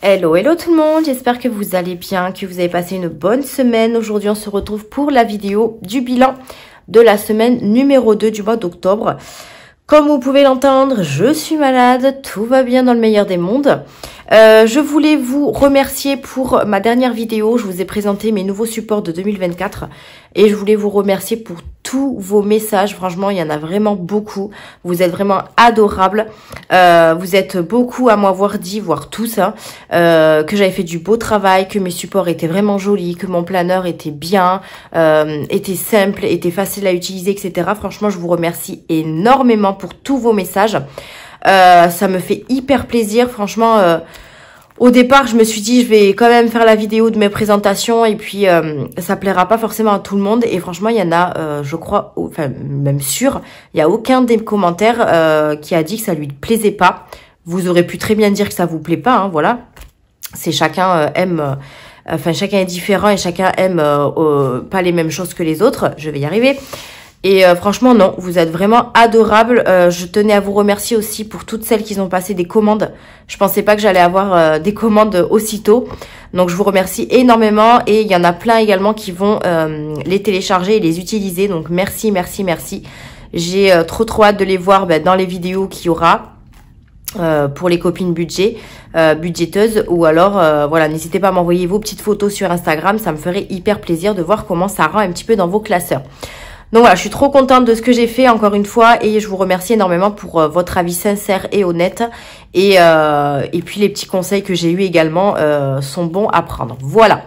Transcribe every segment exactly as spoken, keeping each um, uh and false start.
Hello, hello tout le monde, j'espère que vous allez bien, que vous avez passé une bonne semaine. Aujourd'hui, on se retrouve pour la vidéo du bilan de la semaine numéro deux du mois d'octobre. Comme vous pouvez l'entendre, je suis malade, tout va bien dans le meilleur des mondes. Euh, je voulais vous remercier pour ma dernière vidéo. Je vous ai présenté mes nouveaux supports de deux mille vingt-quatre et je voulais vous remercier pour tous vos messages. Franchement, il y en a vraiment beaucoup. Vous êtes vraiment adorables. Euh, vous êtes beaucoup à m'avoir dit, voire tous, hein, euh, que j'avais fait du beau travail, que mes supports étaient vraiment jolis, que mon planeur était bien, euh, était simple, était facile à utiliser, et cetera. Franchement, je vous remercie énormément pour tous vos messages. Euh, ça me fait hyper plaisir, franchement. Euh, au départ, je me suis dit, je vais quand même faire la vidéo de mes présentations et puis euh, ça plaira pas forcément à tout le monde. Et franchement, il y en a, euh, je crois, enfin même sûr, il y a aucun des commentaires euh, qui a dit que ça lui plaisait pas. Vous aurez pu très bien dire que ça vous plaît pas, hein, voilà. C'est chacun euh, aime, euh, enfin chacun est différent et chacun aime euh, euh, pas les mêmes choses que les autres. Je vais y arriver. Et euh, franchement, non, vous êtes vraiment adorables. Euh, je tenais à vous remercier aussi pour toutes celles qui ont passé des commandes. Je pensais pas que j'allais avoir euh, des commandes aussitôt. Donc, je vous remercie énormément. Et il y en a plein également qui vont euh, les télécharger et les utiliser. Donc, merci, merci, merci. J'ai euh, trop, trop hâte de les voir ben, dans les vidéos qu'il y aura euh, pour les copines budget, euh, budgéteuses. Ou alors, euh, voilà, n'hésitez pas à m'envoyer vos petites photos sur Instagram. Ça me ferait hyper plaisir de voir comment ça rend un petit peu dans vos classeurs. Donc voilà, je suis trop contente de ce que j'ai fait encore une fois et je vous remercie énormément pour euh, votre avis sincère et honnête. Et, euh, et puis les petits conseils que j'ai eu également euh, sont bons à prendre. Voilà.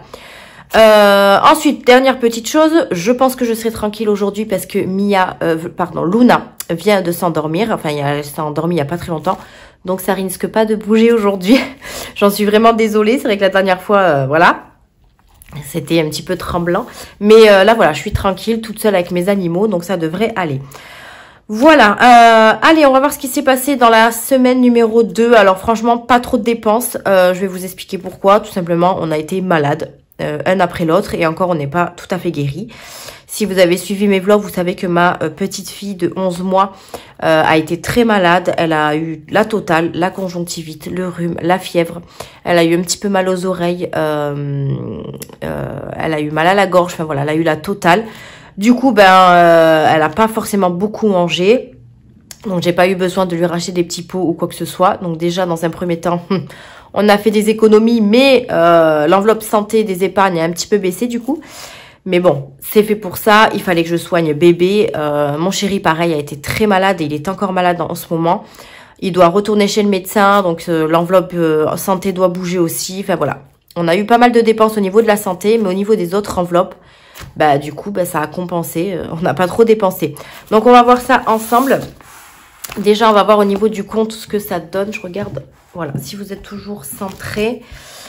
Euh, ensuite, dernière petite chose, je pense que je serai tranquille aujourd'hui parce que Mia, euh, pardon, Luna vient de s'endormir. Enfin, elle s'est endormie il n'y a pas très longtemps. Donc ça risque pas de bouger aujourd'hui. J'en suis vraiment désolée. C'est vrai que la dernière fois, euh, voilà. C'était un petit peu tremblant. Mais euh, là, voilà, je suis tranquille, toute seule avec mes animaux. Donc, ça devrait aller. Voilà. Euh, allez, on va voir ce qui s'est passé dans la semaine numéro deux. Alors, franchement, pas trop de dépenses. Euh, je vais vous expliquer pourquoi. Tout simplement, on a été malade. Euh, un après l'autre. Et encore, on n'est pas tout à fait guéri. Si vous avez suivi mes vlogs, vous savez que ma euh, petite fille de onze mois euh, a été très malade. Elle a eu la totale, la conjonctivite, le rhume, la fièvre. Elle a eu un petit peu mal aux oreilles. Euh, euh, elle a eu mal à la gorge. Enfin voilà, elle a eu la totale. Du coup, ben, euh, elle n'a pas forcément beaucoup mangé. Donc, j'ai pas eu besoin de lui racheter des petits pots ou quoi que ce soit. Donc, déjà, dans un premier temps, on a fait des économies. Mais euh, l'enveloppe santé des épargnes a un petit peu baissé du coup. Mais bon, c'est fait pour ça. Il fallait que je soigne bébé. Euh, mon chéri, pareil, a été très malade et il est encore malade en ce moment. Il doit retourner chez le médecin. Donc, euh, l'enveloppe euh, santé doit bouger aussi. Enfin, voilà. On a eu pas mal de dépenses au niveau de la santé. Mais au niveau des autres enveloppes, bah du coup, bah, ça a compensé. Euh, on n'a pas trop dépensé. Donc, on va voir ça ensemble. Déjà, on va voir au niveau du compte ce que ça donne. Je regarde. Voilà, si vous êtes toujours centré.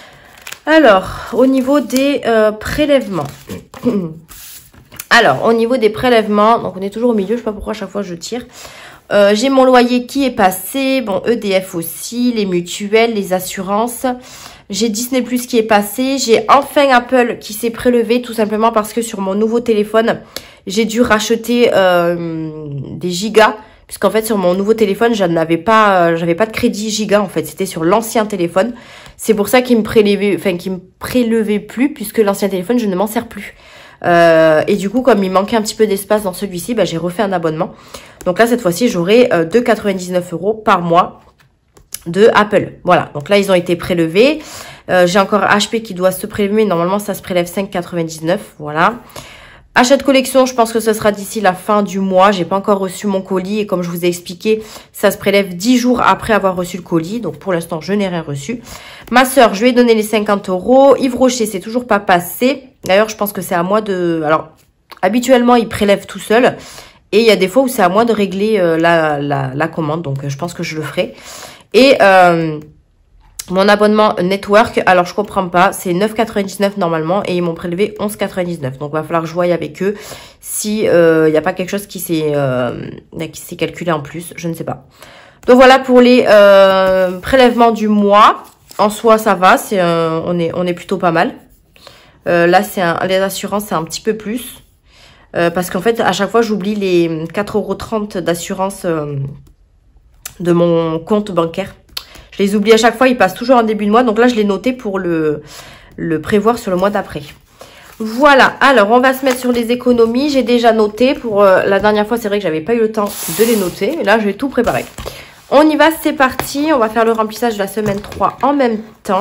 Alors, au niveau des euh, prélèvements. Alors, au niveau des prélèvements, donc on est toujours au milieu, je sais pas pourquoi à chaque fois je tire. Euh, j'ai mon loyer qui est passé, bon, E D F aussi, les mutuelles, les assurances. J'ai Disney plus qui est passé. J'ai enfin Apple qui s'est prélevé, tout simplement parce que sur mon nouveau téléphone, j'ai dû racheter euh, des gigas. Puisqu'en fait, sur mon nouveau téléphone, je n'avais pas, j'avais pas de crédit giga, en fait. C'était sur l'ancien téléphone. C'est pour ça qu'il me prélevait, enfin, qu'il me prélevait plus, puisque l'ancien téléphone, je ne m'en sers plus. Euh, et du coup, comme il manquait un petit peu d'espace dans celui-ci, bah, j'ai refait un abonnement. Donc là, cette fois-ci, j'aurai euh, deux euros quatre-vingt-dix-neuf par mois de Apple. Voilà. Donc là, ils ont été prélevés. Euh, j'ai encore H P qui doit se prélever. Normalement, ça se prélève cinq euros quatre-vingt-dix-neuf. Voilà. Achat de collection, je pense que ce sera d'ici la fin du mois. J'ai pas encore reçu mon colis et comme je vous ai expliqué, ça se prélève dix jours après avoir reçu le colis. Donc pour l'instant, je n'ai rien reçu. Ma sœur, je lui ai donné les cinquante euros. Yves Rocher, c'est toujours pas passé. D'ailleurs, je pense que c'est à moi de... Alors, habituellement, il prélève tout seul. Et il y a des fois où c'est à moi de régler euh, la, la, la commande. Donc, euh, je pense que je le ferai. Et... Euh, mon abonnement network, alors je comprends pas, c'est neuf euros quatre-vingt-dix-neuf normalement et ils m'ont prélevé onze euros quatre-vingt-dix-neuf. Donc il va falloir que je voie avec eux si il euh, n'y a pas quelque chose qui s'est euh, qui s'est calculé en plus, je ne sais pas. Donc voilà pour les euh, prélèvements du mois. En soi ça va, c'est euh, on est on est plutôt pas mal. Euh, là c'est les assurances c'est un petit peu plus euh, parce qu'en fait à chaque fois j'oublie les quatre euros trente d'assurance euh, de mon compte bancaire. Je les oublie à chaque fois, ils passent toujours en début de mois. Donc là, je l'ai noté pour le, le prévoir sur le mois d'après. Voilà, alors on va se mettre sur les économies. J'ai déjà noté. Pour euh, la dernière fois, c'est vrai que j'avais pas eu le temps de les noter. Mais là, je vais tout préparer. On y va, c'est parti. On va faire le remplissage de la semaine trois en même temps.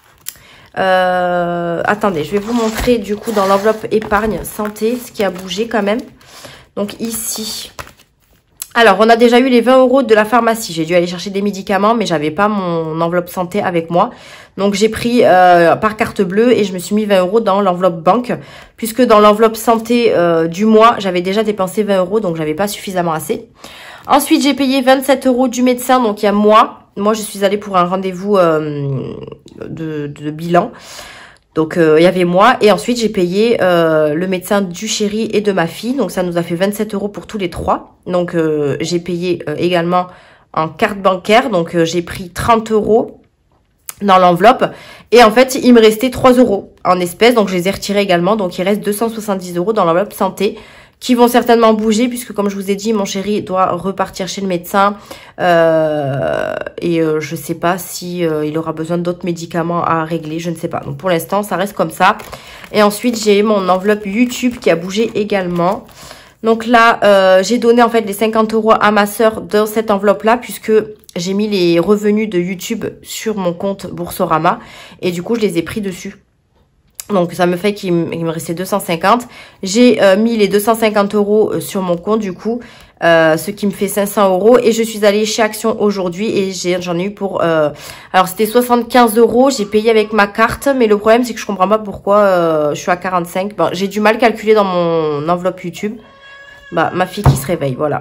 Euh, attendez, je vais vous montrer du coup dans l'enveloppe épargne santé ce qui a bougé quand même. Donc ici... Alors, on a déjà eu les vingt euros de la pharmacie. J'ai dû aller chercher des médicaments, mais j'avais pas mon enveloppe santé avec moi. Donc, j'ai pris euh, par carte bleue et je me suis mis vingt euros dans l'enveloppe banque. Puisque dans l'enveloppe santé euh, du mois, j'avais déjà dépensé vingt euros, donc j'avais pas suffisamment assez. Ensuite, j'ai payé vingt-sept euros du médecin, donc il y a moi. Moi, je suis allée pour un rendez-vous euh, de, de bilan. Donc, euh, il y avait moi. Et ensuite, j'ai payé euh, le médecin du chéri et de ma fille. Donc, ça nous a fait vingt-sept euros pour tous les trois. Donc, euh, j'ai payé euh, également en carte bancaire. Donc, euh, j'ai pris trente euros dans l'enveloppe. Et en fait, il me restait trois euros en espèces. Donc, je les ai retirés également. Donc, il reste deux cent soixante-dix euros dans l'enveloppe santé, qui vont certainement bouger puisque, comme je vous ai dit, mon chéri doit repartir chez le médecin euh, et euh, je sais pas si euh, il aura besoin d'autres médicaments à régler, je ne sais pas. Donc pour l'instant, ça reste comme ça. Et ensuite, j'ai mon enveloppe YouTube qui a bougé également. Donc là, euh, j'ai donné en fait les cinquante euros à ma sœur dans cette enveloppe-là puisque j'ai mis les revenus de YouTube sur mon compte Boursorama et du coup, je les ai pris dessus. Donc, ça me fait qu'il me restait deux cent cinquante. J'ai euh, mis les deux cent cinquante euros sur mon compte, du coup, euh, ce qui me fait cinq cents euros. Et je suis allée chez Action aujourd'hui et j'en ai, ai eu pour... Euh, alors, c'était soixante-quinze euros. J'ai payé avec ma carte. Mais le problème, c'est que je comprends pas pourquoi euh, je suis à quarante-cinq. Bon, j'ai du mal calculer dans mon enveloppe YouTube. Bah, ma fille qui se réveille, voilà.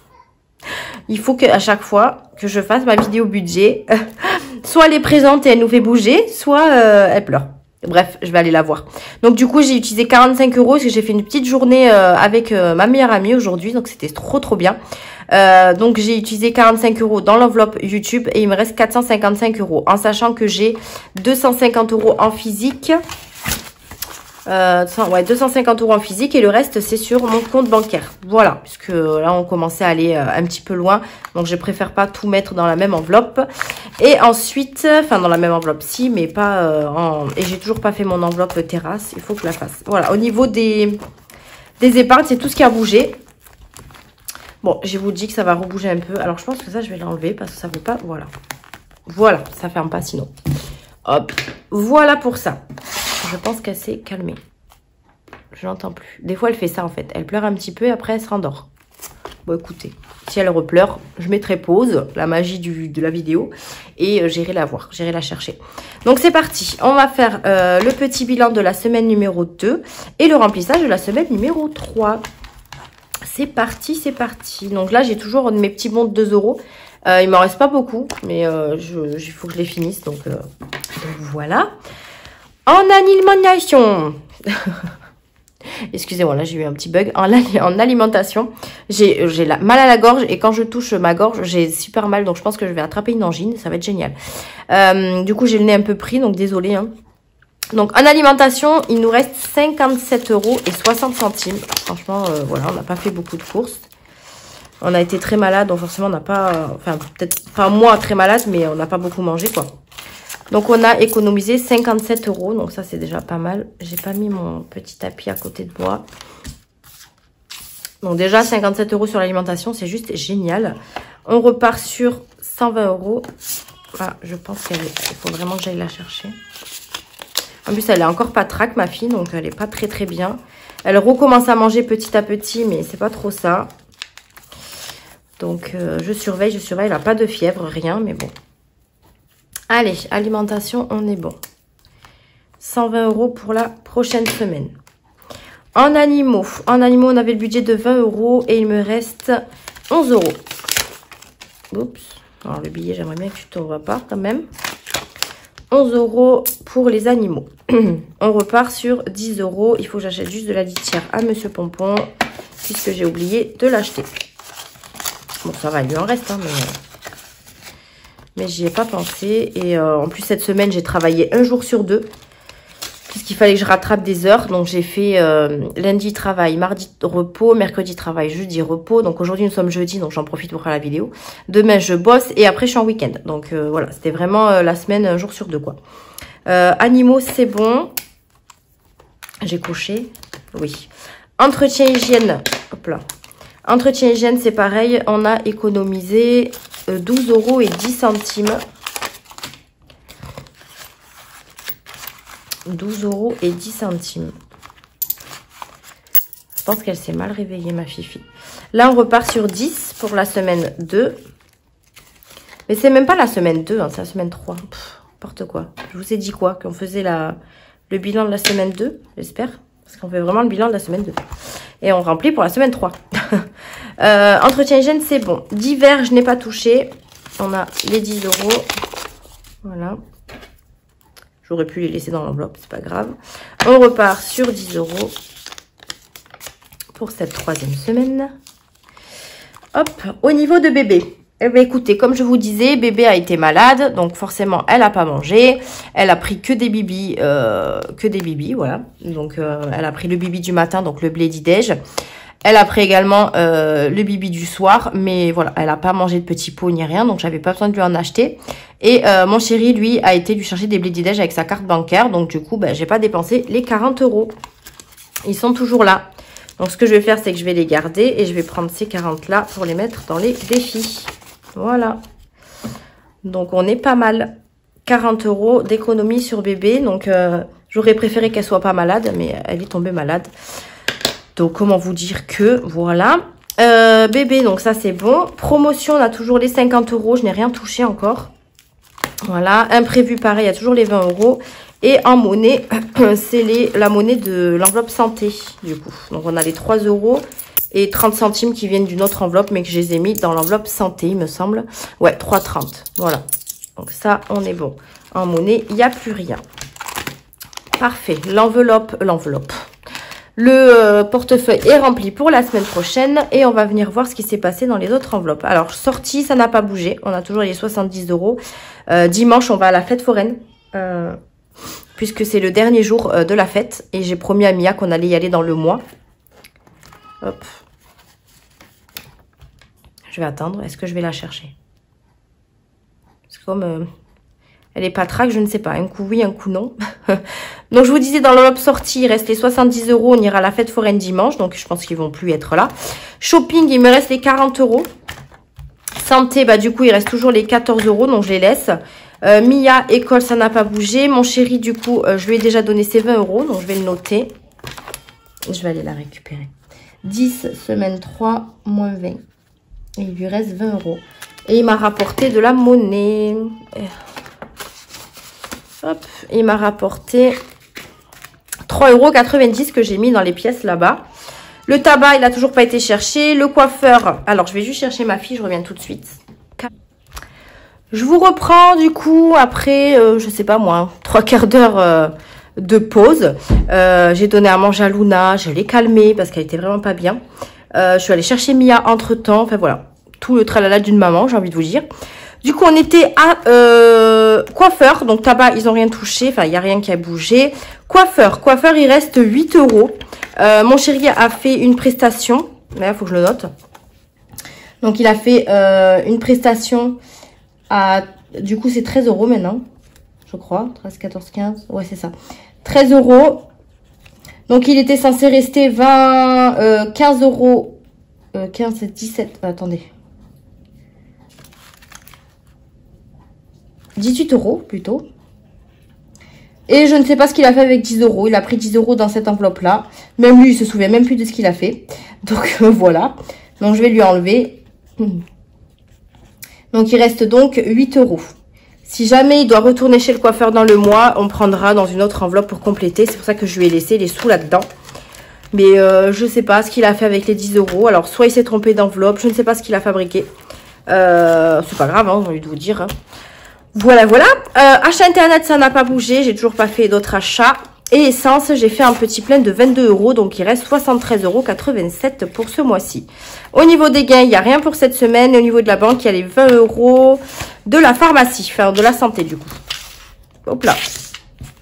Il faut qu'à chaque fois que je fasse ma vidéo budget, soit elle est présente et elle nous fait bouger, soit euh, elle pleure. Bref, je vais aller la voir. Donc du coup, j'ai utilisé quarante-cinq euros parce que j'ai fait une petite journée euh, avec euh, ma meilleure amie aujourd'hui. Donc c'était trop trop bien. Euh, donc j'ai utilisé quarante-cinq euros dans l'enveloppe YouTube et il me reste quatre cent cinquante-cinq euros. En sachant que j'ai deux cent cinquante euros en physique. Euh, ouais, deux cent cinquante euros en physique et le reste c'est sur mon compte bancaire. Voilà, puisque là on commençait à aller euh, un petit peu loin, donc je préfère pas tout mettre dans la même enveloppe. Et ensuite, enfin dans la même enveloppe si, mais pas euh, en... Et j'ai toujours pas fait mon enveloppe terrasse, il faut que je la fasse. Voilà, au niveau des, des épargnes, c'est tout ce qui a bougé. Bon, je vous dis que ça va rebouger un peu, alors je pense que ça je vais l'enlever parce que ça veut pas, voilà. Voilà, ça ferme pas sinon. Hop, voilà pour ça. Je pense qu'elle s'est calmée. Je l'entends plus. Des fois, elle fait ça en fait. Elle pleure un petit peu et après, elle se rendort. Bon, écoutez, si elle repleure, je mettrai pause, la magie du, de la vidéo, et euh, j'irai la voir, j'irai la chercher. Donc, c'est parti. On va faire euh, le petit bilan de la semaine numéro deux et le remplissage de la semaine numéro trois. C'est parti, c'est parti. Donc là, j'ai toujours mes petits bons de deux euros. Euh, il m'en reste pas beaucoup, mais euh, il faut que je les finisse. Donc, euh, donc voilà. En alimentation, excusez-moi, là j'ai eu un petit bug. En, en alimentation, j'ai mal à la gorge et quand je touche ma gorge, j'ai super mal. Donc je pense que je vais attraper une angine, ça va être génial. Euh, du coup, j'ai le nez un peu pris, donc désolé. Hein. Donc en alimentation, il nous reste cinquante-sept euros et soixante centimes. Franchement, euh, voilà, on n'a pas fait beaucoup de courses. On a été très malade, donc forcément on n'a pas... Euh, enfin, peut-être pas moi très malade, mais on n'a pas beaucoup mangé, quoi. Donc, on a économisé cinquante-sept euros. Donc, ça, c'est déjà pas mal. J'ai pas mis mon petit tapis à côté de moi. Donc, déjà, cinquante-sept euros sur l'alimentation, c'est juste génial. On repart sur cent vingt euros. Ah, je pense qu'il faut vraiment que j'aille la chercher. En plus, elle est encore pas traque, ma fille. Donc, elle est pas très, très bien. Elle recommence à manger petit à petit, mais c'est pas trop ça. Donc, euh, je surveille, je surveille. Elle n'a pas de fièvre, rien, mais bon. Allez, alimentation, on est bon. cent vingt euros pour la prochaine semaine. En animaux, en animaux, on avait le budget de vingt euros et il me reste onze euros. Oups. Alors, le billet, j'aimerais bien que tu ne t'en vas pas quand même. onze euros pour les animaux. On repart sur dix euros. Il faut que j'achète juste de la litière à Monsieur Pompon puisque j'ai oublié de l'acheter. Bon, ça va, il lui en reste, hein, mais... Mais j'y ai pas pensé. Et euh, en plus, cette semaine, j'ai travaillé un jour sur deux. Puisqu'il qu'il fallait que je rattrape des heures. Donc j'ai fait euh, lundi travail, mardi repos, mercredi travail, jeudi repos. Donc aujourd'hui nous sommes jeudi, donc j'en profite pour faire la vidéo. Demain je bosse et après je suis en week-end. Donc euh, voilà, c'était vraiment euh, la semaine un jour sur deux quoi. Euh, animaux c'est bon. J'ai coché. Oui. Entretien hygiène. Hop là. Entretien hygiène c'est pareil. On a économisé euh, douze euros et dix centimes. douze euros et dix centimes. Je pense qu'elle s'est mal réveillée, ma fifi. Là, on repart sur dix pour la semaine deux. Mais c'est même pas la semaine deux, hein, c'est la semaine trois. Pff, n'importe quoi. Je vous ai dit quoi? Qu'on faisait la, le bilan de la semaine deux, j'espère. Parce qu'on fait vraiment le bilan de la semaine deux. Et on remplit pour la semaine trois. euh, entretien hygiène, c'est bon. Divers, je n'ai pas touché. On a les dix euros. Voilà. J'aurais pu les laisser dans l'enveloppe, c'est pas grave. On repart sur dix euros pour cette troisième semaine. Hop, au niveau de bébé. Eh bien, écoutez, comme je vous disais, bébé a été malade, donc forcément, elle n'a pas mangé. Elle a pris que des bibis, euh, que des bibis, voilà. Donc, euh, elle a pris le bibi du matin, donc le Bledy-Déj. Elle a pris également euh, le bibi du soir, mais voilà, elle n'a pas mangé de petits pots ni rien, donc j'avais pas besoin de lui en acheter. Et euh, mon chéri, lui, a été lui chercher des Bledy-Déj avec sa carte bancaire, donc du coup, ben, j'ai pas dépensé les quarante euros. Ils sont toujours là. Donc ce que je vais faire, c'est que je vais les garder et je vais prendre ces quarante là pour les mettre dans les défis. Voilà. Donc on est pas mal. quarante euros d'économie sur bébé, donc euh, j'aurais préféré qu'elle soit pas malade, mais elle est tombée malade. Donc, comment vous dire que, voilà. Euh, bébé, donc ça, c'est bon. Promotion, on a toujours les cinquante euros. Je n'ai rien touché encore. Voilà. Imprévu, pareil, il y a toujours les vingt euros. Et en monnaie, c'est la monnaie de l'enveloppe santé, du coup. Donc, on a les trois euros et trente centimes qui viennent d'une autre enveloppe, mais que je les ai mis dans l'enveloppe santé, il me semble. Ouais, trois trente. Voilà. Donc, ça, on est bon. En monnaie, il n'y a plus rien. Parfait. L'enveloppe, l'enveloppe. Le euh, portefeuille est rempli pour la semaine prochaine et on va venir voir ce qui s'est passé dans les autres enveloppes. Alors, sortie, ça n'a pas bougé. On a toujours les soixante-dix euros. Euh, dimanche, on va à la fête foraine euh, puisque c'est le dernier jour euh, de la fête. Et j'ai promis à Mia qu'on allait y aller dans le mois. Hop. Je vais attendre. Est-ce que je vais la chercher? C'est comme... Euh, elle est pas traque, je ne sais pas. Un coup oui, un coup non. Donc, je vous disais, dans l'enveloppe sortie, il reste les soixante-dix euros. On ira à la fête foraine dimanche. Donc, je pense qu'ils vont plus être là. Shopping, il me reste les quarante euros. Santé, bah du coup, il reste toujours les quatorze euros. Donc, je les laisse. Euh, Mia, école, ça n'a pas bougé. Mon chéri, du coup, euh, je lui ai déjà donné ses vingt euros. Donc, je vais le noter. Je vais aller la récupérer. dix, semaine trois, moins vingt. Et il lui reste vingt euros. Et il m'a rapporté de la monnaie. Hop, il m'a rapporté trois euros quatre-vingt-dix que j'ai mis dans les pièces là-bas. Le tabac, il n'a toujours pas été cherché. Le coiffeur, alors je vais juste chercher ma fille, je reviens tout de suite. Je vous reprends du coup après, euh, je sais pas moi, trois quarts d'heure euh, de pause. Euh, j'ai donné à manger à Luna, je l'ai calmée parce qu'elle était vraiment pas bien. Euh, je suis allée chercher Mia entre temps, enfin voilà, tout le tralala d'une maman, j'ai envie de vous dire. Du coup, on était à euh, coiffeur. Donc, tabac, ils n'ont rien touché. Enfin, il n'y a rien qui a bougé. Coiffeur. Coiffeur, il reste huit euros. Euh, mon chéri a fait une prestation. Mais là, il faut que je le note. Donc, il a fait euh, une prestation à... Du coup, c'est treize euros maintenant. Je crois. treize, quatorze, quinze. Ouais, c'est ça. treize euros. Donc, il était censé rester vingt... Euh, quinze euros. Euh, quinze, dix-sept. Euh, attendez. dix-huit euros plutôt. Et je ne sais pas ce qu'il a fait avec dix euros. Il a pris dix euros dans cette enveloppe-là. Même lui, il se souvient même plus de ce qu'il a fait. Donc, euh, voilà. Donc, je vais lui enlever. Donc, il reste donc huit euros. Si jamais il doit retourner chez le coiffeur dans le mois, on prendra dans une autre enveloppe pour compléter. C'est pour ça que je lui ai laissé les sous là-dedans. Mais euh, je ne sais pas ce qu'il a fait avec les dix euros. Alors, soit il s'est trompé d'enveloppe. Je ne sais pas ce qu'il a fabriqué. Euh, c'est pas grave, hein, j'ai envie de vous dire. Hein. Voilà, voilà. Euh, achat internet, ça n'a pas bougé. J'ai toujours pas fait d'autres achats. Et essence, j'ai fait un petit plein de vingt-deux euros. Donc, il reste soixante-treize euros quatre-vingt-sept pour ce mois-ci. Au niveau des gains, il n'y a rien pour cette semaine. Et au niveau de la banque, il y a les vingt euros de la pharmacie. Enfin, de la santé, du coup. Hop là.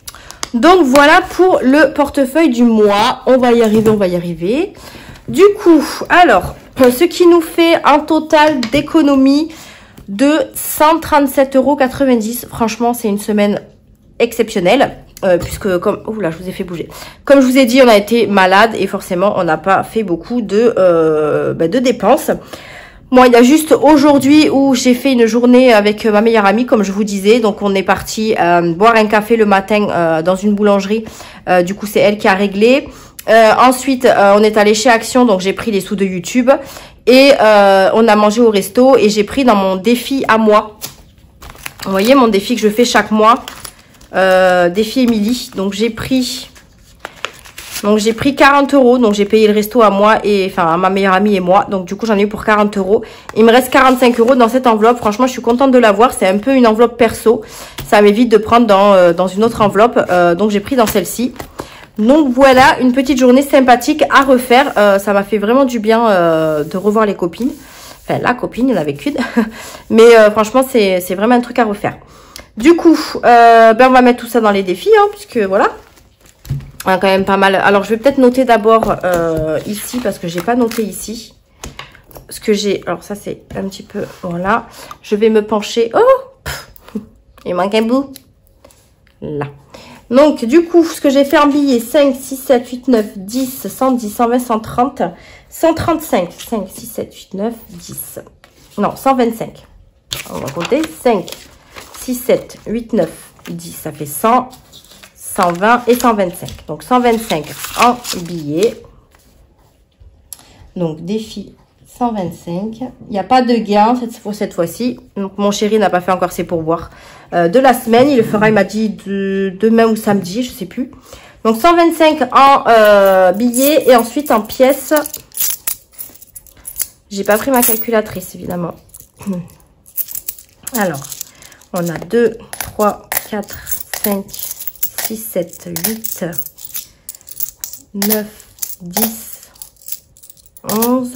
Donc voilà pour le portefeuille du mois. On va y arriver, on va y arriver. Du coup, alors, ce qui nous fait un total d'économie de cent trente-sept euros quatre-vingt-dix. Franchement, c'est une semaine exceptionnelle. Euh, puisque comme oh là je vous ai fait bouger, comme je vous ai dit, on a été malade et forcément on n'a pas fait beaucoup de euh, bah, de dépenses. Moi, il y a juste aujourd'hui où j'ai fait une journée avec ma meilleure amie, comme je vous disais. Donc on est parti euh, boire un café le matin euh, dans une boulangerie. Euh, du coup c'est elle qui a réglé. Euh, ensuite euh, on est allé chez Action, donc j'ai pris les sous de YouTube et euh, on a mangé au resto et j'ai pris dans mon défi à moi. Vous voyez mon défi que je fais chaque mois. Euh, défi Émilie, donc j'ai pris donc j'ai pris quarante euros, donc j'ai payé le resto à moi et enfin à ma meilleure amie et moi, donc du coup j'en ai eu pour quarante euros. Il me reste quarante-cinq euros dans cette enveloppe. Franchement je suis contente de l'avoir, c'est un peu une enveloppe perso, ça m'évite de prendre dans, euh, dans une autre enveloppe, euh, donc j'ai pris dans celle-ci. Donc voilà, une petite journée sympathique à refaire. Euh, ça m'a fait vraiment du bien euh, de revoir les copines, enfin la copine, il n'y en avait qu'une mais euh, franchement c'est c'est vraiment un truc à refaire. Du coup, euh, ben on va mettre tout ça dans les défis, hein, puisque voilà, on a quand même pas mal. Alors, je vais peut-être noter d'abord euh, ici, parce que j'ai pas noté ici. Ce que j'ai, alors ça c'est un petit peu, voilà. Je vais me pencher, oh pff, il manque un bout. Là. Donc, du coup, ce que j'ai fait en billets, cinq, six, sept, huit, neuf, dix, cent dix, cent vingt, cent trente, cent trente-cinq, cinq, six, sept, huit, neuf, dix. Non, cent vingt-cinq. On va compter, cinq. six, sept, huit, neuf, dix, ça fait cent, cent vingt et cent vingt-cinq. Donc cent vingt-cinq en billets. Donc défi cent vingt-cinq. Il n'y a pas de gain cette fois cette fois-ci. Donc mon chéri n'a pas fait encore ses pourboires euh, de la semaine. Il le fera, il m'a dit de, demain ou samedi, je sais plus. Donc cent vingt-cinq en euh, billets et ensuite en pièces. J'ai pas pris ma calculatrice évidemment. Alors. On a deux, trois, quatre, cinq, six, sept, huit, neuf, dix, onze,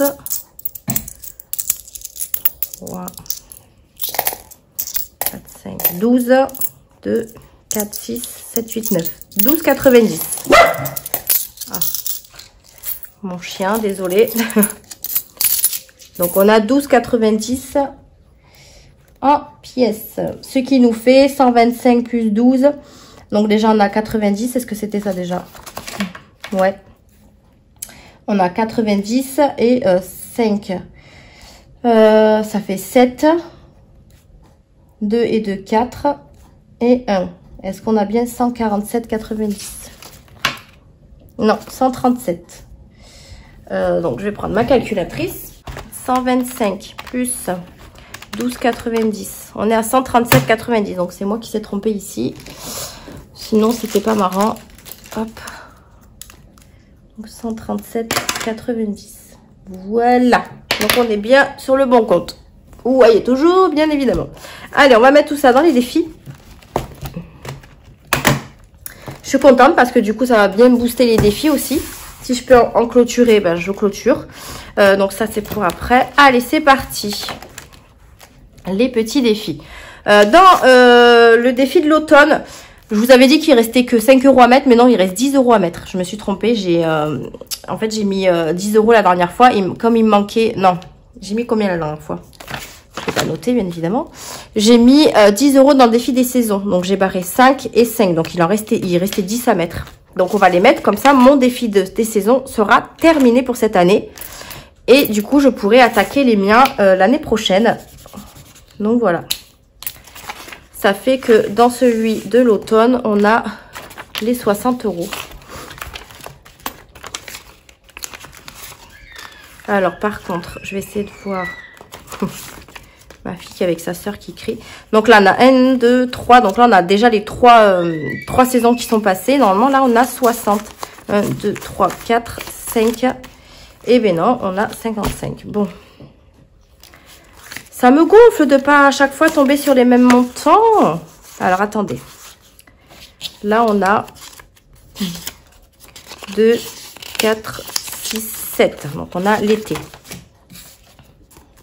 trois, quatre, cinq, douze, deux, quatre, six, sept, huit, neuf, douze quatre-vingt-dix. Ah. Mon chien, désolé. Donc on a douze quatre-vingt-dix en pièces, ce qui nous fait cent vingt-cinq plus douze, donc déjà on a quatre-vingt-dix. Est-ce que c'était ça déjà? Ouais, on a quatre-vingt-dix et euh, cinq, euh, ça fait sept, deux et deux, quatre et un. Est-ce qu'on a bien cent quarante-sept quatre-vingt-dix? Non, cent trente-sept. Euh, donc je vais prendre ma calculatrice. Cent vingt-cinq plus douze quatre-vingt-dix. On est à cent trente-sept quatre-vingt-dix. Donc c'est moi qui s'est trompé ici. Sinon c'était pas marrant. Hop. Donc cent trente-sept quatre-vingt-dix. Voilà. Donc on est bien sur le bon compte. Vous voyez toujours, bien évidemment. Allez, on va mettre tout ça dans les défis. Je suis contente parce que du coup ça va bien booster les défis aussi. Si je peux en clôturer, ben je clôture. Euh, donc ça c'est pour après. Allez, c'est parti. Les petits défis. Euh, dans euh, le défi de l'automne, je vous avais dit qu'il restait que cinq euros à mettre, mais non, il reste dix euros à mettre. Je me suis trompée. J'ai, euh, en fait, j'ai mis euh, dix euros la dernière fois. Et comme il me manquait... Non, j'ai mis combien la dernière fois? Je ne vais pas noter, bien évidemment. J'ai mis euh, dix euros dans le défi des saisons. Donc, j'ai barré cinq et cinq. Donc, il en restait, il restait dix à mettre. Donc, on va les mettre. Comme ça, mon défi de, des saisons sera terminé pour cette année. Et du coup, je pourrai attaquer les miens euh, l'année prochaine. Donc voilà, ça fait que dans celui de l'automne, on a les soixante euros. Alors par contre, je vais essayer de voir ma fille avec sa soeur qui crie. Donc là, on a un, deux, trois. Donc là, on a déjà les trois, euh, trois saisons qui sont passées. Normalement, là, on a soixante. un, deux, trois, quatre, cinq. Et ben non, on a cinquante-cinq. Bon. Ça me gonfle de pas à chaque fois tomber sur les mêmes montants. Alors, attendez. Là, on a deux, quatre, six, sept. Donc, on a l'été.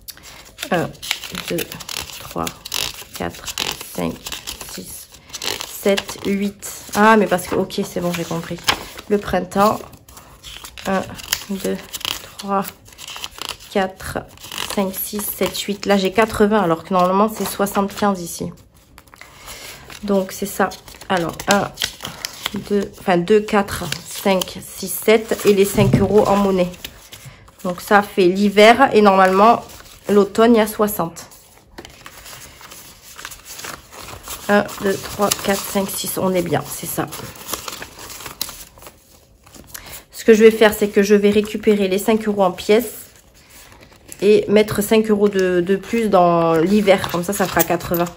un, deux, trois, quatre, cinq, six, sept, huit. Ah, mais parce que, ok, c'est bon, j'ai compris. Le printemps. un, deux, trois, quatre, cinq, six, sept, huit. Là, j'ai quatre-vingts, alors que normalement, c'est soixante-quinze ici. Donc, c'est ça. Alors, un, deux, enfin, deux, quatre, cinq, six, sept. Et les cinq euros en monnaie. Donc, ça fait l'hiver. Et normalement, l'automne, il y a soixante. un, deux, trois, quatre, cinq, six. On est bien, c'est ça. Ce que je vais faire, c'est que je vais récupérer les cinq euros en pièces. Et mettre cinq euros de, de plus dans l'hiver. Comme ça, ça fera quatre-vingts.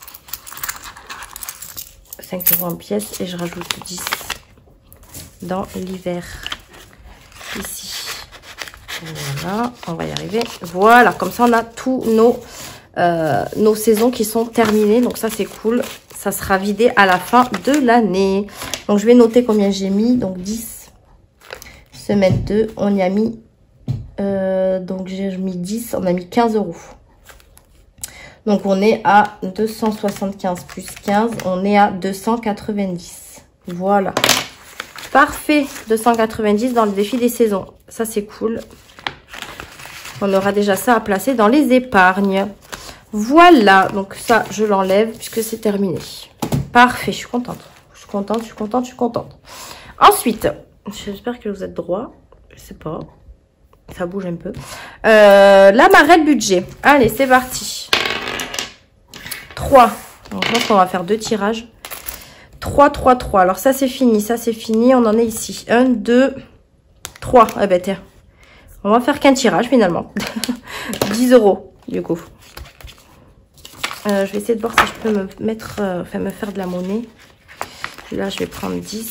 cinq euros en pièces. Et je rajoute dix dans l'hiver. Ici. Voilà. On va y arriver. Voilà. Comme ça, on a tous nos, euh, nos saisons qui sont terminées. Donc ça, c'est cool. Ça sera vidé à la fin de l'année. Donc, je vais noter combien j'ai mis. Donc, dix. Semaine deux. On y a mis... Euh, donc j'ai mis dix, on a mis quinze euros. Donc on est à deux cent soixante-quinze plus quinze, on est à deux cent quatre-vingt-dix. Voilà. Parfait, deux cent quatre-vingt-dix dans le défi des saisons. Ça c'est cool. On aura déjà ça à placer dans les épargnes. Voilà, donc ça je l'enlève puisque c'est terminé. Parfait, je suis contente. Je suis contente, je suis contente, je suis contente. Ensuite, j'espère que vous êtes droit. Je sais pas. Ça bouge un peu. Euh, la marelle budget. Allez, c'est parti. trois. Donc, je pense qu'on va faire deux tirages. trois, trois, trois. Alors, ça, c'est fini. Ça, c'est fini. On en est ici. un, deux, trois. Ah ben, tiens. On va faire qu'un tirage, finalement. dix euros, du coup. Euh, je vais essayer de voir si je peux me mettre... Euh, enfin, me faire de la monnaie. Là, je vais prendre dix.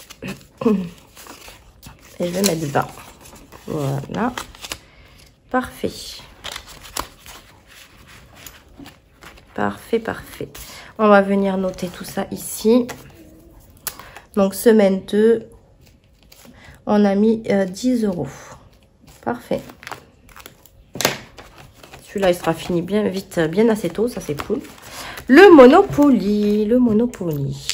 Et je vais mettre vingt. Voilà, parfait, parfait, parfait. On va venir noter tout ça ici. Donc, semaine deux, on a mis euh, dix euros. Parfait. Celui-là, il sera fini bien vite, bien assez tôt, ça c'est cool. Le Monopoly, le Monopoly.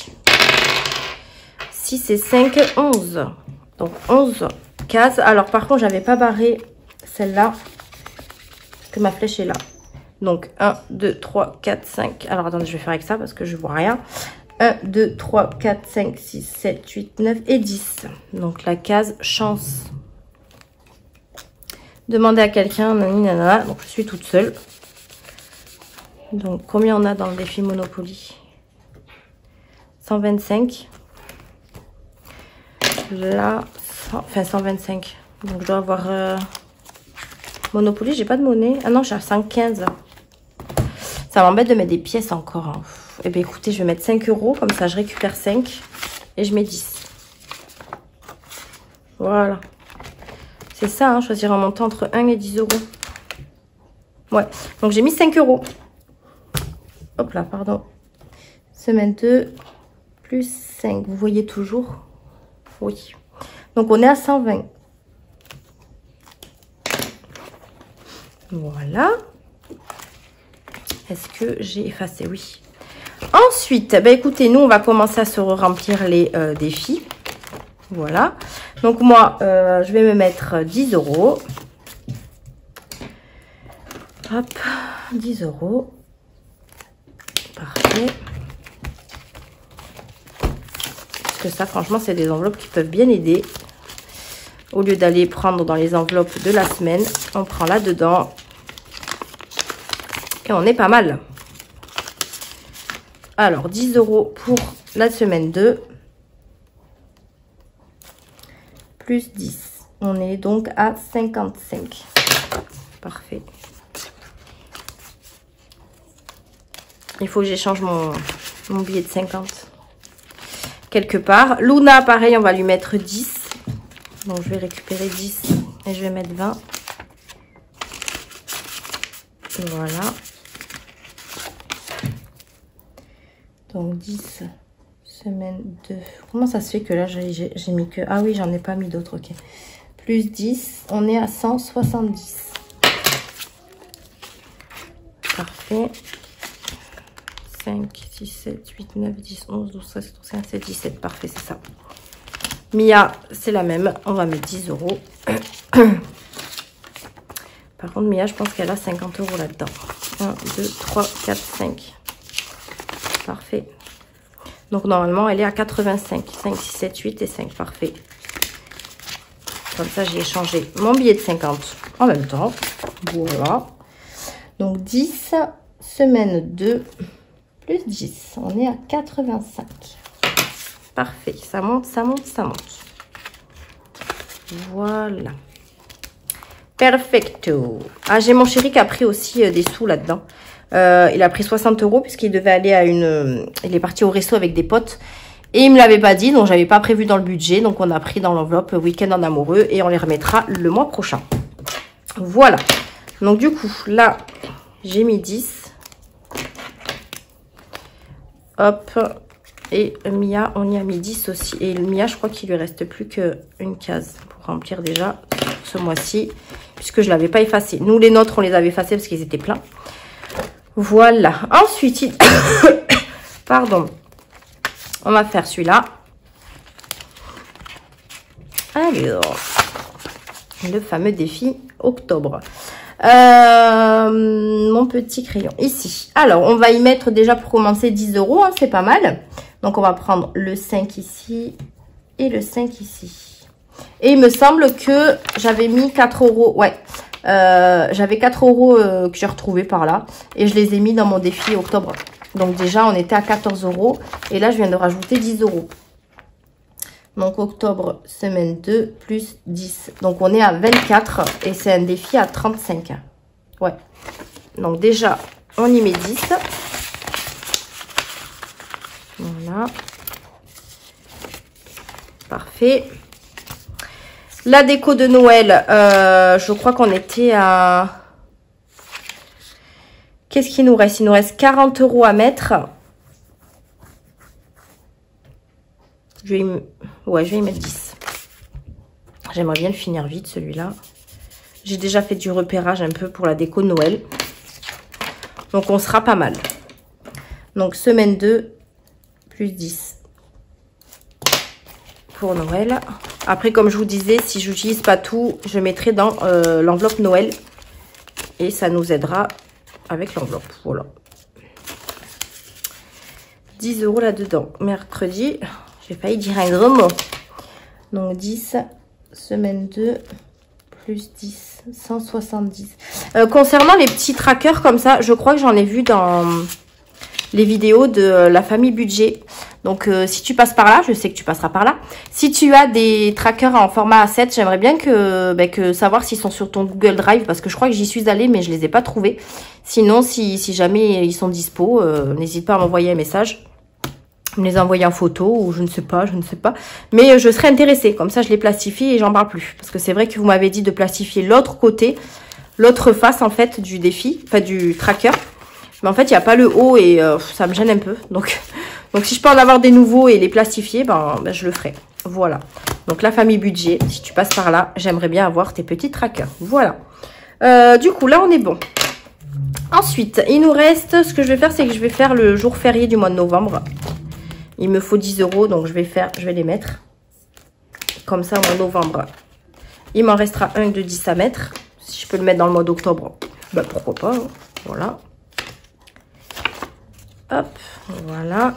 six et cinq, onze. Donc, onze cases. Alors, par contre, j'avais pas barré celle-là. Parce que ma flèche est là. Donc, un, deux, trois, quatre, cinq. Alors, attendez, je vais faire avec ça parce que je vois rien. un, deux, trois, quatre, cinq, six, sept, huit, neuf et dix. Donc, la case chance. Demandez à quelqu'un. Nanana. Donc, je suis toute seule. Donc, combien on a dans le défi Monopoly? cent vingt-cinq. Là, enfin cent vingt-cinq. Donc je dois avoir euh, Monopoly, j'ai pas de monnaie. Ah non, j'ai cent quinze. Ça m'embête de mettre des pièces encore. Hein. Eh bien écoutez, je vais mettre cinq euros. Comme ça, je récupère cinq. Et je mets dix. Voilà. C'est ça, hein, choisir un montant entre un et dix euros. Ouais. Donc j'ai mis cinq euros. Hop là, pardon. Semaine deux. Plus cinq. Vous voyez toujours? Oui. Donc, on est à cent vingt. Voilà. Est-ce que j'ai effacé? Oui. Ensuite, ben écoutez, nous, on va commencer à se remplir les euh, défis. Voilà. Donc, moi, euh, je vais me mettre dix euros. Hop. dix euros. Parfait. Que ça, franchement, c'est des enveloppes qui peuvent bien aider. Au lieu d'aller prendre dans les enveloppes de la semaine, on prend là-dedans. Et on est pas mal. Alors, dix euros pour la semaine deux. Plus dix. On est donc à cinquante-cinq. Parfait. Il faut que j'échange mon, mon billet de cinquante. Quelque part. Luna, pareil, on va lui mettre dix. Donc, je vais récupérer dix et je vais mettre vingt. Voilà. Donc, dix, semaine deux. Comment ça se fait que là, j'ai mis que... Ah oui, j'en ai pas mis d'autres, ok. Plus dix, on est à cent soixante-dix. Parfait. cinq, six, sept, huit, neuf, dix, onze, douze, treize, quatorze, quinze, seize, dix-sept. Parfait, c'est ça. Mia, c'est la même. On va mettre dix euros. Par contre, Mia, je pense qu'elle a cinquante euros là-dedans. un, deux, trois, quatre, cinq. Parfait. Donc, normalement, elle est à quatre-vingt-cinq. cinq, six, sept, huit et cinq. Parfait. Comme ça, j'ai échangé mon billet de cinquante en même temps. Voilà. Donc, dix, semaine deux, plus dix. On est à quatre-vingt-cinq. Parfait. Ça monte, ça monte, ça monte. Voilà. Perfecto. Ah, j'ai mon chéri qui a pris aussi euh, des sous là-dedans. Euh, il a pris soixante euros puisqu'il devait aller à une... Euh, il est parti au resto avec des potes. Et il me l'avait pas dit, donc j'avais pas prévu dans le budget. Donc on a pris dans l'enveloppe week-end en amoureux et on les remettra le mois prochain. Voilà. Donc du coup, là, j'ai mis dix. Hop. Et Mia, on y a mis dix aussi. Et Mia, je crois qu'il lui reste plus qu'une case pour remplir déjà ce mois-ci. Puisque je l'avais pas effacé. Nous, les nôtres, on les avait effacés parce qu'ils étaient pleins. Voilà. Ensuite, il... pardon. On va faire celui-là. Alors, le fameux défi octobre. Euh, mon petit crayon ici. Alors, on va y mettre déjà pour commencer dix euros. Hein, c'est pas mal. Donc, on va prendre le cinq ici et le cinq ici. Et il me semble que j'avais mis quatre euros. Ouais, euh, j'avais quatre euros euh, que j'ai retrouvé par là. Et je les ai mis dans mon défi octobre. Donc déjà, on était à quatorze euros. Et là, je viens de rajouter dix euros. Donc, octobre, semaine deux, plus dix. Donc, on est à vingt-quatre. Et c'est un défi à trente-cinq. Ouais. Donc, déjà, on y met dix. Voilà. Parfait. La déco de Noël, euh, je crois qu'on était à... Qu'est-ce qu'il nous reste? Il nous reste quarante euros à mettre. Je vais y... Ouais, je vais y mettre dix. J'aimerais bien le finir vite, celui-là. J'ai déjà fait du repérage un peu pour la déco de Noël. Donc, on sera pas mal. Donc, semaine deux, plus dix. Pour Noël. Après, comme je vous disais, si je n'utilise pas tout, je mettrai dans euh, l'enveloppe Noël. Et ça nous aidera avec l'enveloppe. Voilà. dix euros là-dedans. Mercredi, j'ai failli dire un gros mot. Donc, dix, semaine deux, plus dix, cent soixante-dix. Euh, concernant les petits trackers comme ça, je crois que j'en ai vu dans les vidéos de la famille budget. Donc, euh, si tu passes par là, je sais que tu passeras par là. Si tu as des trackers en format A sept, j'aimerais bien que, ben, que savoir s'ils sont sur ton Google Drive. Parce que je crois que j'y suis allée, mais je les ai pas trouvés. Sinon, si, si jamais ils sont dispo, euh, n'hésite pas à m'envoyer un message. Me les envoyer en photo ou je ne sais pas, je ne sais pas. Mais euh, je serais intéressée. Comme ça, je les plastifie et j'en parle plus. Parce que c'est vrai que vous m'avez dit de plastifier l'autre côté, l'autre face, en fait, du défi, enfin, du tracker. Mais en fait, il n'y a pas le haut et euh, ça me gêne un peu. Donc, donc, si je peux en avoir des nouveaux et les plastifier, ben, ben, je le ferai. Voilà. Donc, la famille budget, si tu passes par là, j'aimerais bien avoir tes petits trackers. Voilà. Euh, du coup, là, on est bon. Ensuite, il nous reste... Ce que je vais faire, c'est que je vais faire le jour férié du mois de novembre. Il me faut dix euros, donc je vais faire... Je vais les mettre. Comme ça, en novembre. Il m'en restera un de dix à mettre. Si je peux le mettre dans le mois d'octobre, ben, pourquoi pas. Hein. Voilà. Hop, voilà.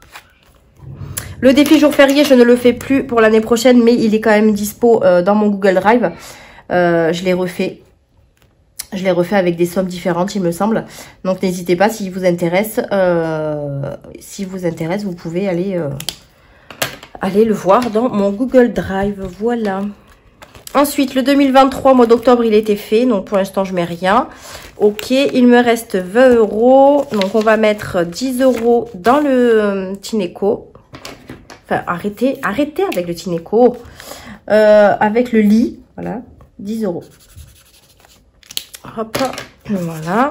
Le défi jour férié, je ne le fais plus pour l'année prochaine, mais il est quand même dispo euh, dans mon Google Drive. Euh, je l'ai refait. Je l'ai refait avec des sommes différentes, il me semble. Donc, n'hésitez pas, s'il vous intéresse, euh, si vous intéresse, vous pouvez aller, euh, aller le voir dans mon Google Drive. Voilà. Ensuite, le deux mille vingt-trois, mois d'octobre, il était fait. Donc, pour l'instant, je mets rien. Ok, il me reste vingt euros. Donc, on va mettre dix euros dans le euh, Tineco. Enfin, arrêtez, arrêtez avec le Tineco. Euh, avec le lit, voilà, dix euros. Hop, voilà.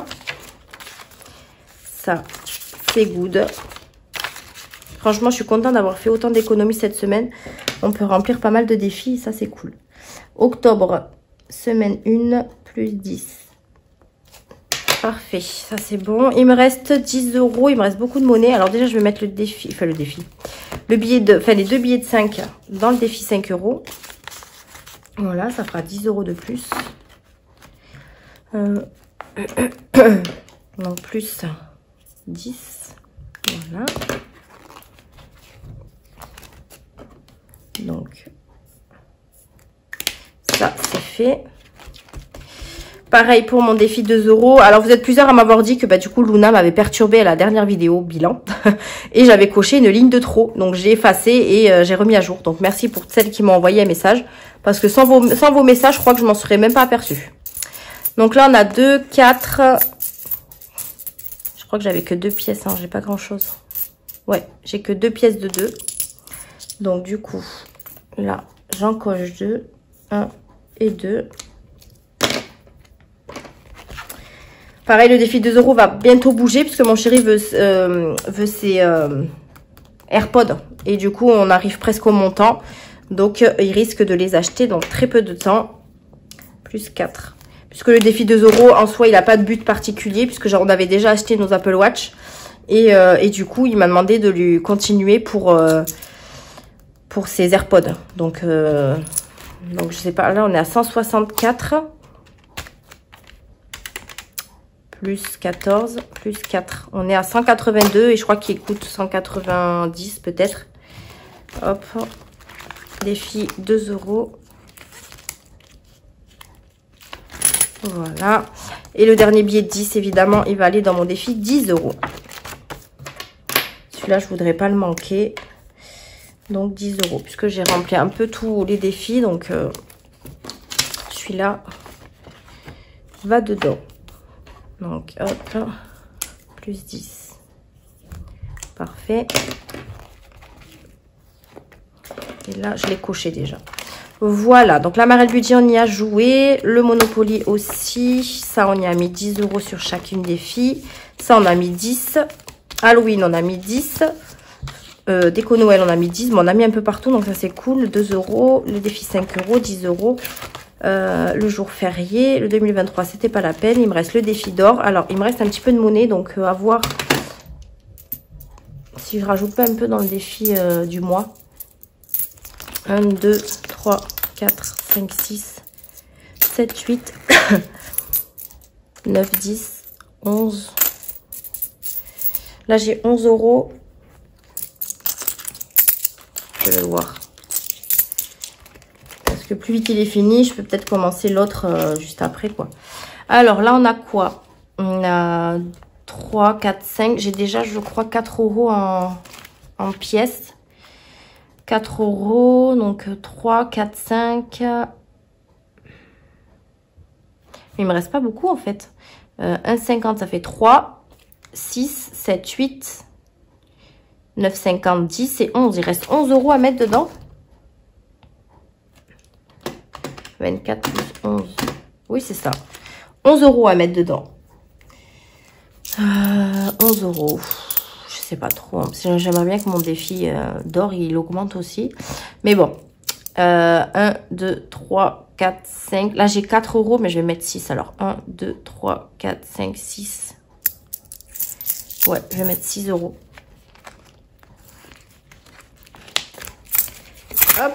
Ça, c'est good. Franchement, je suis contente d'avoir fait autant d'économies cette semaine. On peut remplir pas mal de défis, ça, c'est cool. Octobre, semaine un, plus dix. Parfait, ça c'est bon. Il me reste dix euros, il me reste beaucoup de monnaie. Alors déjà, je vais mettre le défi, enfin le défi, le billet de, enfin les deux billets de cinq dans le défi cinq euros. Voilà, ça fera dix euros de plus. Euh... Donc plus dix. Voilà. Donc, ça c'est fait. Pareil pour mon défi deux euros. Alors, vous êtes plusieurs à m'avoir dit que bah, du coup, Luna m'avait perturbé à la dernière vidéo bilan. Et j'avais coché une ligne de trop. Donc, j'ai effacé et euh, j'ai remis à jour. Donc, merci pour celles qui m'ont envoyé un message. Parce que sans vos, sans vos messages, je crois que je m'en serais même pas aperçue. Donc là, on a deux, quatre. Je crois que j'avais que deux pièces. Hein, j'ai pas grand chose. Ouais, j'ai que deux pièces de deux. Donc, du coup, là, j'en coche deux. un et deux. Pareil, le défi deux euros va bientôt bouger puisque mon chéri veut, euh, veut ses euh, AirPods. Et du coup, on arrive presque au montant. Donc, euh, il risque de les acheter dans très peu de temps. Plus quatre. Puisque le défi deux euros, en soi, il n'a pas de but particulier. Puisque genre, on avait déjà acheté nos Apple Watch. Et, euh, et du coup, il m'a demandé de lui continuer pour, euh, pour ses AirPods. Donc, euh, donc, je sais pas. Là, on est à cent soixante-quatre. Plus quatorze, plus quatre. On est à cent quatre-vingt-deux et je crois qu'il coûte cent quatre-vingt-dix peut-être. Hop. Défi deux euros. Voilà. Et le dernier billet de dix, évidemment, il va aller dans mon défi dix euros. Celui-là, je voudrais pas le manquer. Donc dix euros. Puisque j'ai rempli un peu tous les défis. Donc, euh, celui-là va dedans. Donc, hop, plus dix. Parfait. Et là, je l'ai coché déjà. Voilà, donc la Marelle Budget, on y a joué. Le Monopoly aussi. Ça, on y a mis dix euros sur chacune des filles. Ça, on a mis dix. Halloween, on a mis dix. Euh, Déco Noël, on a mis dix. Mais on a mis un peu partout, donc ça, c'est cool. deux euros. Le défi cinq euros, dix euros. Euh, le jour férié, le deux mille vingt-trois, c'était pas la peine. Il me reste le défi d'or. Alors, il me reste un petit peu de monnaie, donc euh, à voir si je rajoute pas un peu dans le défi euh, du mois. un, deux, trois, quatre, cinq, six, sept, huit, neuf, dix, onze. Là, j'ai onze euros. Je vais le voir. Que plus vite il est fini, je peux peut-être commencer l'autre euh, juste après, quoi. Alors là, on a quoi? On a trois, quatre, cinq. J'ai déjà, je crois, quatre euros en, en pièces. quatre euros, donc trois, quatre, cinq. Il me reste pas beaucoup, en fait. Euh, un virgule cinquante, ça fait trois, six, sept, huit, neuf virgule cinquante, dix et onze. Il reste onze euros à mettre dedans. vingt-quatre plus onze. Oui, c'est ça. onze euros à mettre dedans. Euh, onze euros. Je sais pas trop. Hein. J'aimerais bien que mon défi euh, d'or, il augmente aussi. Mais bon. Euh, un, deux, trois, quatre, cinq. Là, j'ai quatre euros, mais je vais mettre six. Alors, un, deux, trois, quatre, cinq, six. Ouais, je vais mettre six euros. Hop.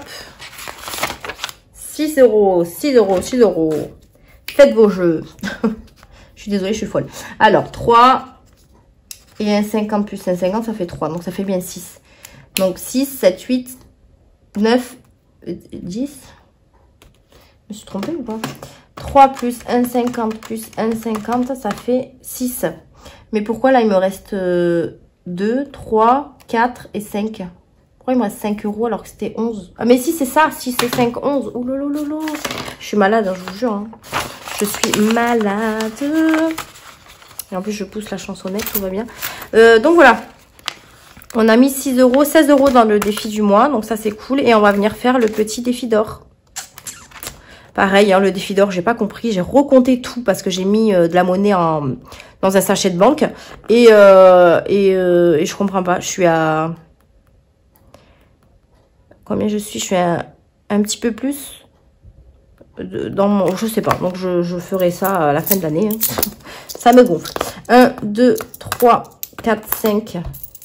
six euros, six euros, six euros. Faites vos jeux. Je suis désolée, je suis folle. Alors, trois et un virgule cinquante plus un virgule cinquante, ça fait trois. Donc, ça fait bien six. Donc, six, sept, huit, neuf, dix. Je me suis trompée ou pas? trois plus un virgule cinquante plus un virgule cinquante, ça fait six. Mais pourquoi là, il me reste deux, trois, quatre et cinq? Pourquoi il me reste cinq euros alors que c'était onze? Ah mais si c'est ça, si c'est cinq, onze. Oh là là là là. Je suis malade, hein, je vous jure. Hein. Je suis malade. Et en plus je pousse la chansonnette, tout va bien. Euh, donc voilà. On a mis six euros, seize euros dans le défi du mois. Donc ça c'est cool. Et on va venir faire le petit défi d'or. Pareil, hein, le défi d'or, j'ai pas compris. J'ai recompté tout parce que j'ai mis euh, de la monnaie en, dans un sachet de banque. Et, euh, et, euh, et je comprends pas. Je suis à... Combien je suis? Je suis à un petit peu plus. dans mon... Je sais pas. Donc, je, je ferai ça à la fin de l'année. Hein. Ça me gonfle. un, deux, trois, quatre, cinq,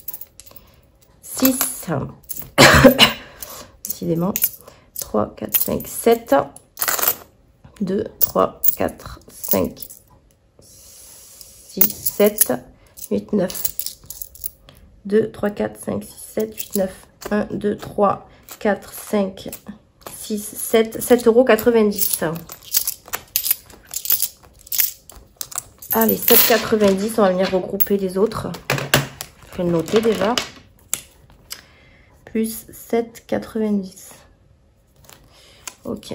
six. Décidément. trois, quatre, cinq, sept. deux, trois, quatre, cinq, six, sept, huit, neuf. deux, trois, quatre, cinq, six, sept, huit, neuf. un, deux, trois, quatre, cinq, six, sept. sept euros quatre-vingt-dix. Allez, sept euros quatre-vingt-dix. On va venir regrouper les autres. Je vais le noter déjà. Plus sept euros quatre-vingt-dix. Ok.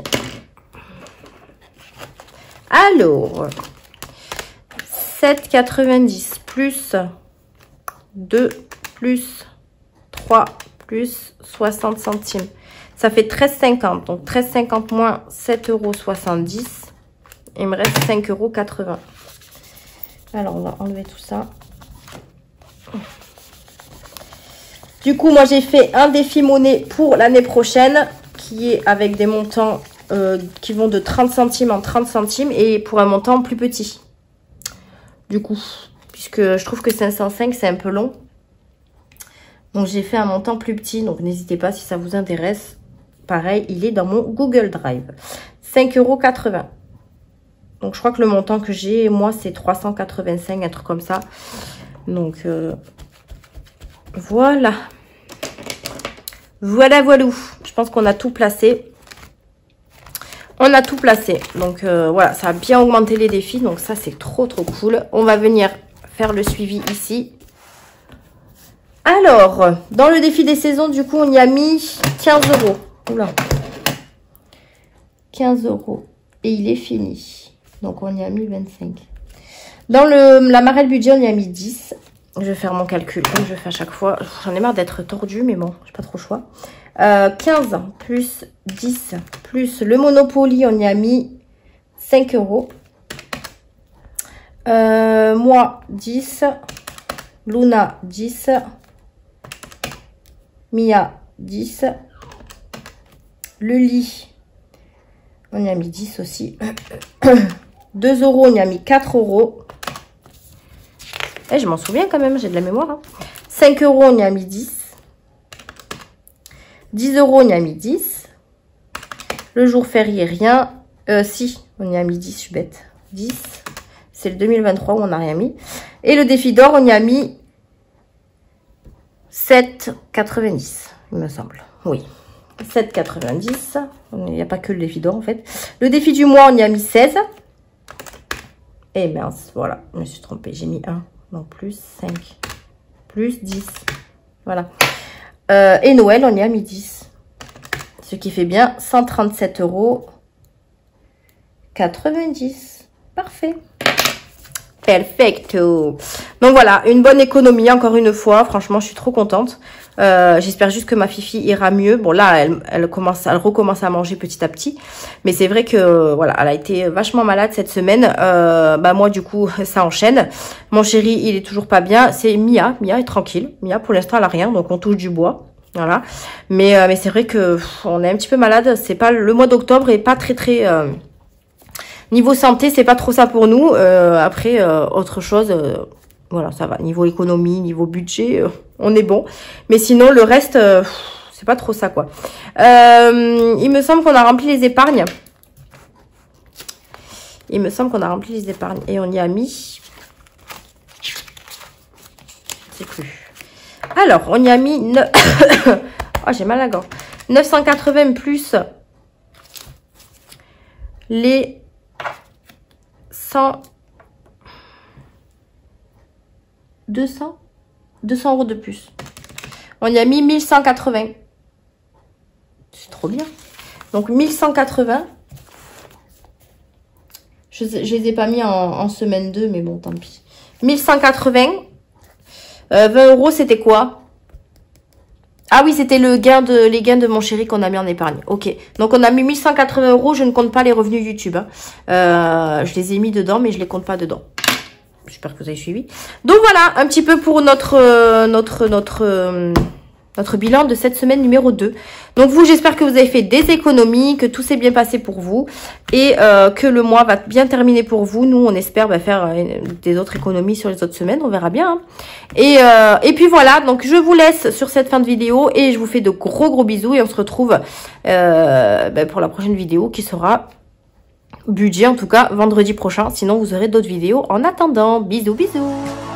Alors, sept euros quatre-vingt-dix plus deux plus trois plus soixante centimes. Ça fait treize euros cinquante. Donc treize euros cinquante moins sept euros soixante-dix. Il me reste cinq euros quatre-vingts. Alors, on va enlever tout ça. Du coup, moi, j'ai fait un défi monnaie pour l'année prochaine qui est avec des montants euh, qui vont de trente centimes en trente centimes et pour un montant plus petit. Du coup, puisque je trouve que cinq cent cinq, c'est un peu long. Donc, j'ai fait un montant plus petit. Donc, n'hésitez pas si ça vous intéresse. Pareil, il est dans mon Google Drive. cinq euros quatre-vingts. Donc, je crois que le montant que j'ai, moi, c'est trois cent quatre-vingt-cinq, un truc comme ça. Donc, euh, voilà. Voilà, voilà. Je pense qu'on a tout placé. On a tout placé. Donc, euh, voilà, ça a bien augmenté les défis. Donc, ça, c'est trop, trop cool. On va venir faire le suivi ici. Alors, dans le défi des saisons, du coup, on y a mis quinze euros. Oula. quinze euros. Et il est fini. Donc, on y a mis vingt-cinq. Dans le, la marelle budget, on y a mis dix. Je vais faire mon calcul comme je fais à chaque fois. J'en ai marre d'être tordue, mais bon, j'ai pas trop le choix. Euh, quinze plus dix plus le Monopoly, on y a mis cinq euros. Euh, moi, dix. Luna, dix. Mia, dix. Le lit, on y a mis dix aussi. deux euros, on y a mis quatre euros. Eh, je m'en souviens quand même, j'ai de la mémoire. Hein. cinq euros, on y a mis dix. dix euros, on y a mis dix. Le jour férié, rien. Euh, si, on y a mis dix, je suis bête. dix. C'est le deux mille vingt-trois où on n'a rien mis. Et le défi d'or, on y a mis sept euros quatre-vingt-dix, il me semble. Oui, sept euros quatre-vingt-dix. Il n'y a pas que le défi d'or, en fait. Le défi du mois, on y a mis seize. Et mince, voilà, je me suis trompée. J'ai mis un. Donc, plus cinq. Plus dix. Voilà. Euh, et Noël, on y a mis dix. Ce qui fait bien cent trente-sept euros quatre-vingt-dix. Parfait. Perfecto. Donc voilà, une bonne économie encore une fois. Franchement, je suis trop contente. Euh, J'espère juste que ma Fifi ira mieux. Bon là, elle, elle commence, elle recommence à manger petit à petit. Mais c'est vrai que voilà, elle a été vachement malade cette semaine. Euh, bah moi du coup, ça enchaîne. Mon chéri, il est toujours pas bien. C'est Mia. Mia est tranquille. Mia pour l'instant, elle a rien, donc on touche du bois. Voilà. Mais euh, mais c'est vrai que pff, on est un petit peu malade. C'est pas le mois d'octobre est pas très très. Euh, Niveau santé, c'est pas trop ça pour nous. Euh, après, euh, autre chose, euh, voilà, ça va. Niveau économie, niveau budget, euh, on est bon. Mais sinon, le reste, euh, c'est pas trop ça, quoi. Euh, il me semble qu'on a rempli les épargnes. Il me semble qu'on a rempli les épargnes. Et on y a mis... Je sais plus. Alors, on y a mis... neuf... oh, j'ai mal à la gorge. neuf cent quatre-vingts plus les... cent, deux cents, deux cents euros de plus. On y a mis mille cent quatre-vingts. C'est trop bien. Donc mille cent quatre-vingts. Je, je les ai pas mis en, en semaine deux, mais bon, tant pis. mille cent quatre-vingts. Euh, vingt euros, c'était quoi? Ah oui, c'était le gain de, les gains de mon chéri qu'on a mis en épargne. Ok. Donc, on a mis mille cent quatre-vingts euros. Je ne compte pas les revenus YouTube. Hein. Euh, je les ai mis dedans, mais je les compte pas dedans. J'espère que vous avez suivi. Donc, voilà, un petit peu pour notre, euh, notre, notre, euh, Notre bilan de cette semaine numéro deux. Donc vous, j'espère que vous avez fait des économies, que tout s'est bien passé pour vous et euh, que le mois va bien terminer pour vous. Nous, on espère bah, faire euh, des autres économies sur les autres semaines, on verra bien. Hein. Et, euh, et puis voilà, donc je vous laisse sur cette fin de vidéo et je vous fais de gros gros bisous et on se retrouve euh, bah, pour la prochaine vidéo qui sera budget en tout cas vendredi prochain. Sinon, vous aurez d'autres vidéos en attendant. Bisous, bisous.